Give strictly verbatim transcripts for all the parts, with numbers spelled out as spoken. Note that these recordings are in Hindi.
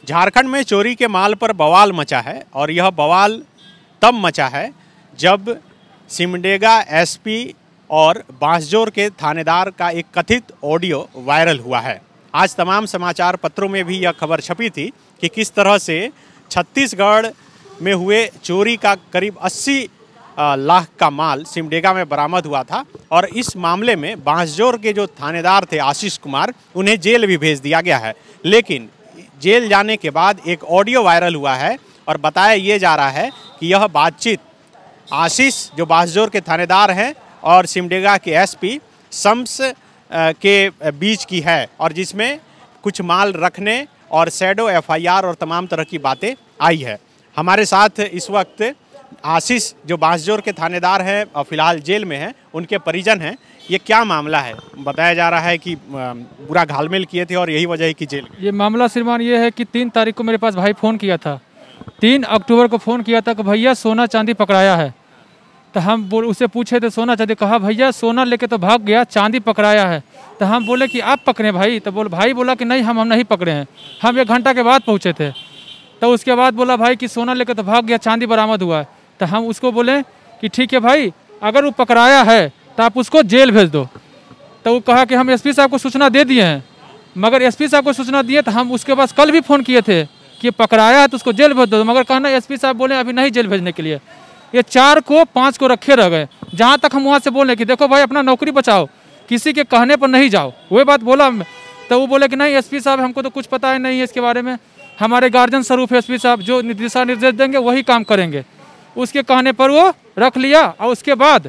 झारखंड में चोरी के माल पर बवाल मचा है और यह बवाल तब मचा है जब सिमडेगा एसपी और बांसजोर के थानेदार का एक कथित ऑडियो वायरल हुआ है। आज तमाम समाचार पत्रों में भी यह खबर छपी थी कि किस तरह से छत्तीसगढ़ में हुए चोरी का करीब अस्सी लाख का माल सिमडेगा में बरामद हुआ था और इस मामले में बांसजोर के जो थानेदार थे आशीष कुमार, उन्हें जेल भी भेज दिया गया है। लेकिन जेल जाने के बाद एक ऑडियो वायरल हुआ है और बताया ये जा रहा है कि यह बातचीत आशीष जो बांसजोर के थानेदार हैं और सिमडेगा के एसपी शम्स के बीच की है और जिसमें कुछ माल रखने और शैडो एफआईआर और तमाम तरह की बातें आई है। हमारे साथ इस वक्त आशीष जो बांसजोर के थानेदार हैं और फिलहाल जेल में हैं, उनके परिजन हैं। ये क्या मामला है? बताया जा रहा है कि बुरा घालमेल किए थे और यही वजह है कि जेल। ये मामला श्रीमान ये है कि तीन तारीख को मेरे पास भाई फ़ोन किया था, तीन अक्टूबर को फ़ोन किया था कि भैया सोना चांदी पकड़ाया है। तो हम बोल उसे पूछे थे सोना चांदी, कहा भैया सोना लेके तो भाग गया, चांदी पकड़ाया है। तो हम बोले कि आप पकड़े भाई? तो बोल भाई बोला कि नहीं हम हम नहीं पकड़े हैं, हम एक घंटा के बाद पहुँचे थे। तो उसके बाद बोला भाई कि सोना लेके तो भाग गया, चांदी बरामद हुआ है। तो हम उसको बोले कि ठीक है भाई, अगर वो पकड़ाया है तो आप उसको जेल भेज दो। तो वो कहा कि हम एसपी साहब को सूचना दे दिए हैं, मगर एसपी साहब को सूचना दिए तो हम उसके पास कल भी फ़ोन किए थे कि पकड़ाया है तो उसको जेल भेज दो, मगर कहना एसपी साहब बोले अभी नहीं जेल भेजने के लिए। ये चार को पाँच को रखे रह गए। जहाँ तक हम वहाँ से बोले कि देखो भाई अपना नौकरी बचाओ, किसी के कहने पर नहीं जाओ, वही बात बोला। तो वो बोले कि नहीं एसपी साहब हमको तो कुछ पता ही नहीं है इसके बारे में, हमारे गार्जियन स्वरूप एसपी साहब जो दिशा निर्देश देंगे वही काम करेंगे। उसके कहने पर वो रख लिया और उसके बाद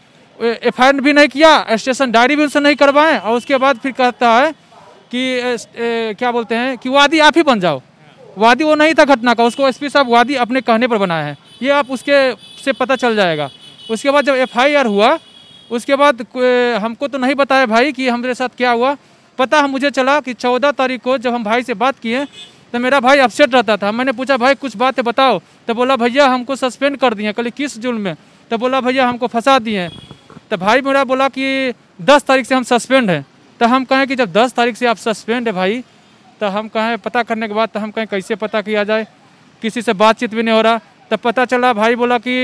एफ आई आर भी नहीं किया, स्टेशन डायरी भी उनसे नहीं करवाएं और उसके बाद फिर कहता है कि ए, ए, क्या बोलते हैं कि वादी आप ही बन जाओ। वादी वो नहीं था घटना का, उसको एसपी साहब वादी अपने कहने पर बनाया है। ये आप उसके से पता चल जाएगा। उसके बाद जब एफ आई आर हुआ उसके बाद हमको तो नहीं बताया भाई कि हमारे साथ क्या हुआ। पता है मुझे चला कि चौदह तारीख को जब हम भाई से बात किए तो मेरा भाई अपसेट रहता था। मैंने पूछा भाई कुछ बातें बताओ, तो बोला भैया हमको सस्पेंड कर दिए। कल किस जुर्म में? तो बोला भैया हमको फंसा दिए। तो भाई मेरा बोला कि दस तारीख से हम सस्पेंड हैं। तो हम कहें कि जब दस तारीख से आप सस्पेंड है भाई, तो हम कहें पता करने के बाद तो हम कहें कैसे पता किया जाए, किसी से बातचीत भी नहीं हो रहा। तब पता चला भाई बोला कि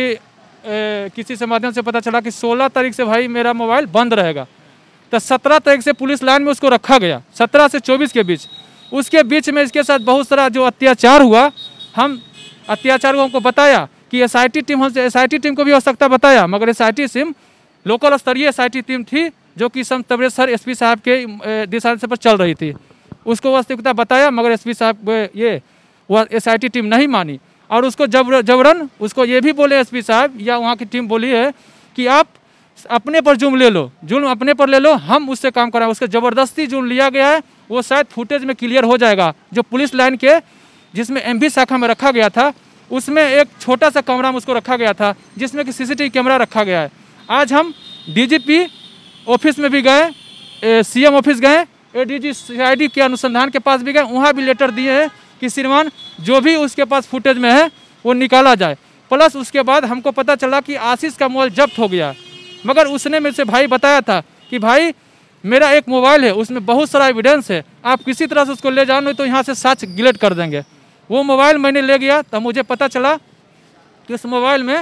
ए, किसी से माध्यम से पता चला कि सोलह तारीख से भाई मेरा मोबाइल बंद रहेगा। तो सत्रह तारीख से पुलिस लाइन में उसको रखा गया, सत्रह से चौबीस के बीच। उसके बीच में इसके साथ बहुत सारा जो अत्याचार हुआ, हम अत्याचार को हमको बताया कि एस आई टी टीम हमसे एस आई टी टीम को भी आवश्यकता बताया, मगर S I T team local स्तरीय एस आई टी टीम थी जो कि सम तबरेसर एस पी साहब के दिशा निर्देश पर चल रही थी। उसको वास्तविकता बताया मगर एस पी साहब ये वह एस आई टी टीम नहीं मानी और उसको जबर जबरन उसको ये भी बोले एस पी साहब या वहाँ की टीम बोली है कि आप अपने पर जुर्म ले लो, जुर्म अपने पर ले लो, हम उससे काम कराएं। उसके ज़बरदस्ती जुर्म लिया गया है, वो शायद फुटेज में क्लियर हो जाएगा। जो पुलिस लाइन के जिसमें एम बी शाखा में रखा गया था, उसमें एक छोटा सा कमरा में उसको रखा गया था जिसमें कि C C T V camera रखा गया है। आज हम डी जी पी ऑफिस में भी गए, सी एम ऑफिस गए, A D G C I D के अनुसंधान के पास भी गए, वहाँ भी लेटर दिए हैं कि श्रीमान जो भी उसके पास फुटेज में है वो निकाला जाए। प्लस उसके बाद हमको पता चला कि आशीष का मोबाइल जब्त हो गया, मगर उसने मेरे से भाई बताया था कि भाई मेरा एक मोबाइल है उसमें बहुत सारा एविडेंस है, आप किसी तरह से उसको ले जाओ नहीं तो यहाँ से सच गिलेट कर देंगे। वो मोबाइल मैंने ले गया तो मुझे पता चला कि उस मोबाइल में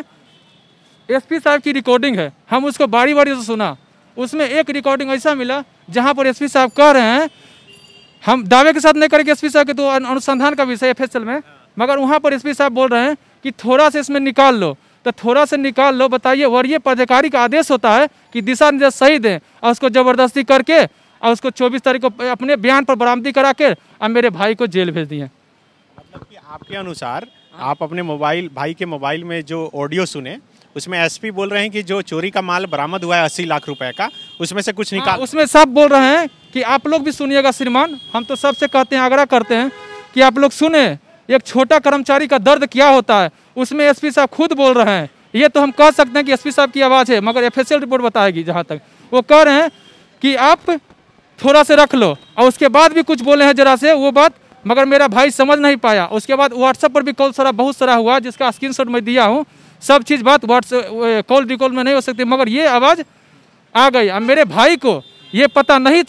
एसपी साहब की रिकॉर्डिंग है। हम उसको बारी बारी से सुना, उसमें एक रिकॉर्डिंग ऐसा मिला जहाँ पर एसपी साहब कह रहे हैं, हम दावे के साथ नहीं करेंगे एसपी साहब के तो अनुसंधान का विषय एफ एस एल में, मगर वहाँ पर एसपी साहब बोल रहे हैं कि थोड़ा सा इसमें निकाल लो। तो थोड़ा से निकाल लो, बताइए वरीय पदाधिकारी का आदेश होता है कि दिशा निर्देश सही दें और उसको ज़बरदस्ती करके और उसको चौबीस तारीख को अपने बयान पर बरामदी करा के और मेरे भाई को जेल भेज दिए। मतलब कि आपके अनुसार आप अपने मोबाइल भाई के मोबाइल में जो ऑडियो सुने उसमें एसपी बोल रहे हैं कि जो चोरी का माल बरामद हुआ है अस्सी लाख रुपए का, उसमें से कुछ निकाल। उसमें सब बोल रहे हैं कि आप लोग भी सुनिएगा श्रीमान, हम तो सबसे कहते हैं, आग्रह करते हैं कि आप लोग सुने एक छोटा कर्मचारी का दर्द क्या होता है। उसमें एसपी साहब खुद बोल रहे हैं, ये तो हम कह सकते हैं कि एसपी साहब की आवाज़ है, मगर एफ एस एल रिपोर्ट बताएगी। जहाँ तक वो कह रहे हैं कि आप थोड़ा से रख लो, और उसके बाद भी कुछ बोले हैं जरा से वो बात, मगर मेरा भाई समझ नहीं पाया। उसके बाद व्हाट्सएप पर भी कॉल सारा बहुत सारा हुआ जिसका स्क्रीनशॉट मैं दिया हूँ। सब चीज़ बात व्हाट्सएप कॉल रिकॉल में नहीं हो सकती, मगर ये आवाज़ आ गई। अब मेरे भाई को ये पता नहीं था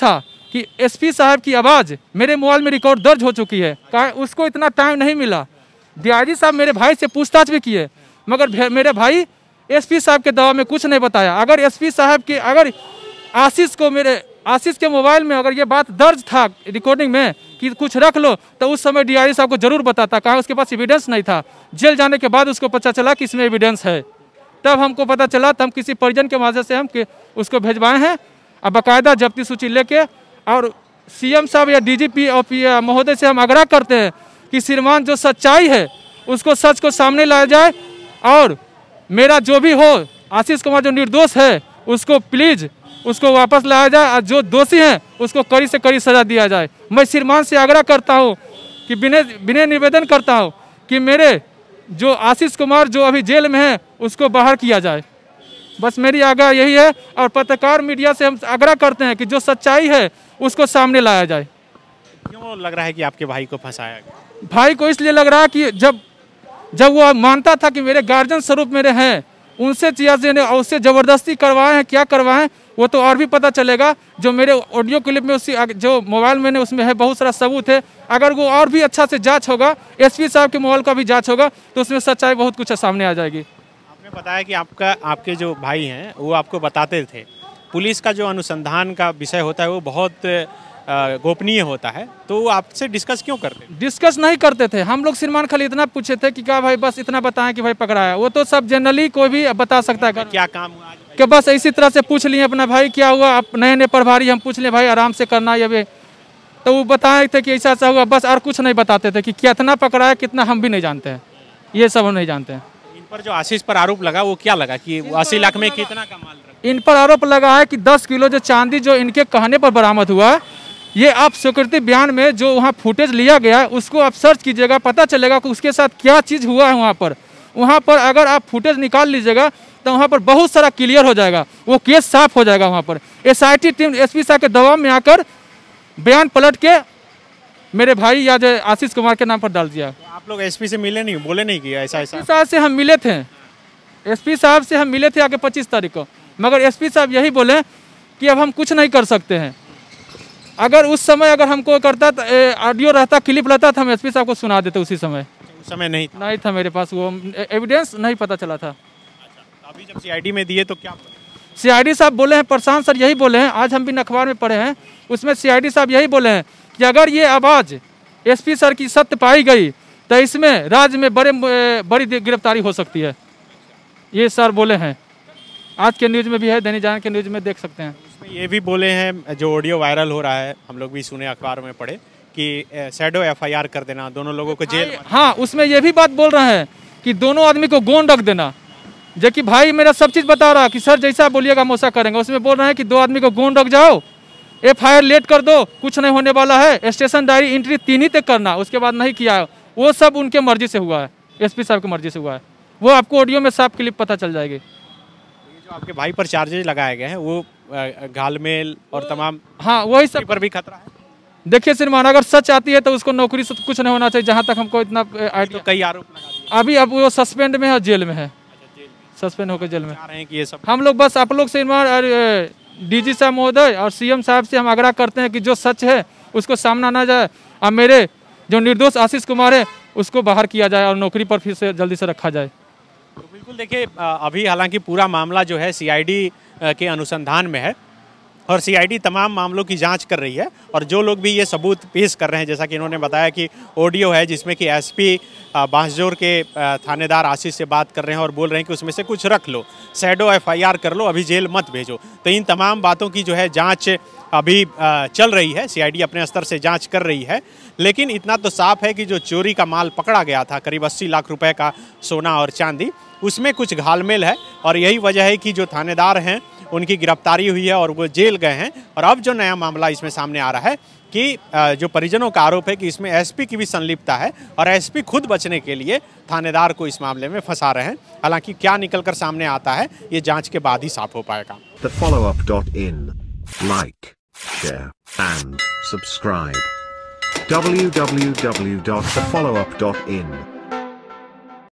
कि एसपी साहब की आवाज़ मेरे मोबाइल में रिकॉर्ड दर्ज हो चुकी है। कहा उसको इतना टाइम नहीं मिला। डीआईजी साहब मेरे भाई से पूछताछ भी किए, मगर मेरे भाई एसपी साहब के दवा में कुछ नहीं बताया। अगर एसपी साहब के अगर आशीष को मेरे आशीष के मोबाइल में अगर ये बात दर्ज था रिकॉर्डिंग में कि कुछ रख लो, तो उस समय डीआईजी साहब को जरूर बताता। कहा उसके पास एविडेंस नहीं था। जेल जाने के बाद उसको पता चला कि इसमें एविडेंस है। तब हमको पता चला, तब हम किसी परिजन के माध्यम से हम के उसको भेजवाए हैं। अब बाकायदा जब्ती सूची लेके और सीएम साहब या डीजीपी और महोदय से हम आग्रह करते हैं कि श्रीमान जो सच्चाई है उसको सच को सामने लाया जाए, और मेरा जो भी हो आशीष कुमार जो निर्दोष है उसको प्लीज उसको वापस लाया जाए, और जो दोषी हैं उसको कड़ी से कड़ी सजा दिया जाए। मैं श्रीमान से आग्रह करता हूँ कि विनय विनय निवेदन करता हूँ कि मेरे जो आशीष कुमार जो अभी जेल में है उसको बाहर किया जाए। बस मेरी आग्रह यही है, और पत्रकार मीडिया से हम आग्रह करते हैं कि जो सच्चाई है उसको सामने लाया जाए। क्यों लग रहा है कि आपके भाई को फंसाया गया? भाई को इसलिए लग रहा है कि जब जब वो मानता था कि मेरे गार्जियन स्वरूप मेरे हैं, उनसे चीज़ें उससे ज़बरदस्ती करवाए हैं, क्या करवाएं वो तो और भी पता चलेगा। जो मेरे ऑडियो क्लिप में उसी जो मोबाइल मैंने उसमें है बहुत सारा सबूत है। अगर वो और भी अच्छा से जांच होगा, एसपी साहब के मोबाइल का भी जांच होगा, तो उसमें सच्चाई बहुत कुछ सामने आ जाएगी। आपने बताया कि आपका आपके जो भाई हैं वो आपको बताते थे। पुलिस का जो अनुसंधान का विषय होता है वो बहुत गोपनीय होता है, तो वो आपसे डिस्कस क्यों करते? डिस्कस नहीं करते थे हम लोग। श्रीमान खाली इतना पूछे थे कि क्या भाई बस इतना बताएं कि भाई पकड़ाया। वो तो सब जनरली कोई भी बता सकता है क्या काम हुआ कि बस इसी तरह से पूछ लिए अपना भाई क्या हुआ, आप नए नए प्रभारी हम पूछ लें भाई आराम से करना ये भी, तो वो बताए थे कि ऐसा ऐसा हुआ, बस और कुछ नहीं बताते थे कि कितना पकड़ाया कितना हम भी नहीं जानते हैं, ये सब हम नहीं जानते हैं। इन पर जो आशीष पर आरोप लगा वो क्या लगा कि अस्सी लाख में कितना का माल रखा? इन पर आरोप लगा है कि दस किलो जो चांदी जो इनके कहने पर बरामद हुआ, ये आप स्वीकृति बयान में जो वहाँ फुटेज लिया गया है उसको आप सर्च कीजिएगा, पता चलेगा कि उसके साथ क्या चीज़ हुआ है। वहाँ पर वहाँ पर अगर आप फुटेज निकाल लीजिएगा तो वहाँ पर बहुत सारा क्लियर हो जाएगा, वो केस साफ हो जाएगा। वहाँ पर एसआईटी टीम एसपी साहब के दबाव में आकर बयान पलट के मेरे भाई या जो आशीष कुमार के नाम पर डाल दिया। तो आप लोग एसपी से मिले नहीं, बोले नहीं कि ऐसा ऐसा? साहब से हम मिले थे, एसपी साहब से हम मिले थे आगे पच्चीस तारीख को, मगर एसपी साहब यही बोले कि अब हम कुछ नहीं कर सकते हैं। अगर उस समय अगर हमको करता तो ऑडियो रहता, क्लिप रहता तो हम एसपी साहब को सुना देते उसी समय। उस समय नहीं था? नहीं था मेरे पास, वो एविडेंस नहीं पता चला था। अच्छा, अभी जब सीआईडी में दिए तो क्या सीआईडी साहब बोले हैं, प्रशांत सर यही बोले हैं, आज हम भी अखबार में पढ़े हैं, उसमें सीआईडी साहब यही बोले हैं कि अगर ये आवाज़ एसपी सर की सत्य पाई गई तो इसमें राज्य में बड़े बड़ी गिरफ्तारी हो सकती है, ये सर बोले हैं। आज के न्यूज़ में भी है, दैनिक जागरण के न्यूज़ में देख सकते हैं। उसमें ये भी बोले हैं, जो ऑडियो वायरल हो रहा है हम लोग भी सुने, अखबार में पढ़े कि शैडो एफआईआर कर देना, दोनों लोगों को जेल। हाँ, उसमें ये भी बात बोल रहे हैं कि दोनों आदमी को गोंद रख देना, जो कि भाई मेरा सब चीज़ बता रहा कि सर जैसा बोलिएगा हम वैसा करेंगे। उसमें बोल रहे हैं कि दो आदमी को गोंद रख जाओ, एफआईआर लेट कर दो, कुछ नहीं होने वाला है, स्टेशन डायरी एंट्री तीन ही तक करना, उसके बाद नहीं किया। वो सब उनके मर्जी से हुआ है, एसपी साहब की मर्जी से हुआ है। वो आपको ऑडियो में साफ क्लिप पता चल जाएगी। जो आपके भाई पर चार्जेज लगाए गए हैं वो घालमेल और तमाम, हाँ वही सब पर भी खतरा है। देखिए श्रीमान, अगर सच आती है तो उसको नौकरी से कुछ नहीं होना चाहिए, जहाँ तक हमको इतना तो कई आरोप लगा दिए। अभी अब वो सस्पेंड में है, जेल में है, सस्पेंड होकर जेल में रहे हैं कि ये सब। हम लोग बस आप लोग से डीजी साहब महोदय और सीएम साहब से हम आग्रह करते हैं कि जो सच है उसको सामना ना जाए, और मेरे जो निर्दोष आशीष कुमार है उसको बाहर किया जाए और नौकरी पर फिर से जल्दी से रखा जाए। तो बिल्कुल देखिए, अभी हालांकि पूरा मामला जो है सीआईडी के अनुसंधान में है और सीआईडी तमाम मामलों की जांच कर रही है, और जो लोग भी ये सबूत पेश कर रहे हैं, जैसा कि इन्होंने बताया कि ऑडियो है जिसमें कि एसपी बांसजोर के थानेदार आशीष से बात कर रहे हैं और बोल रहे हैं कि उसमें से कुछ रख लो, शैडो एफआईआर कर लो, अभी जेल मत भेजो। तो इन तमाम बातों की जो है जांच अभी चल रही है, सीआईडी अपने स्तर से जांच कर रही है। लेकिन इतना तो साफ है कि जो चोरी का माल पकड़ा गया था, करीब अस्सी लाख रुपए का सोना और चांदी, उसमें कुछ घालमेल है, और यही वजह है कि जो थानेदार हैं उनकी गिरफ्तारी हुई है और वो जेल गए हैं। और अब जो नया मामला इसमें सामने आ रहा है कि जो परिजनों का आरोप है कि इसमें एसपी की भी संलिप्तता है, और एसपी खुद बचने के लिए थानेदार को इस मामले में फंसा रहे हैं। हालांकि क्या निकलकर सामने आता है ये जांच के बाद ही साफ हो पाएगा। The follow up dot in. Like, share, and subscribe. w w w dot the follow up dot in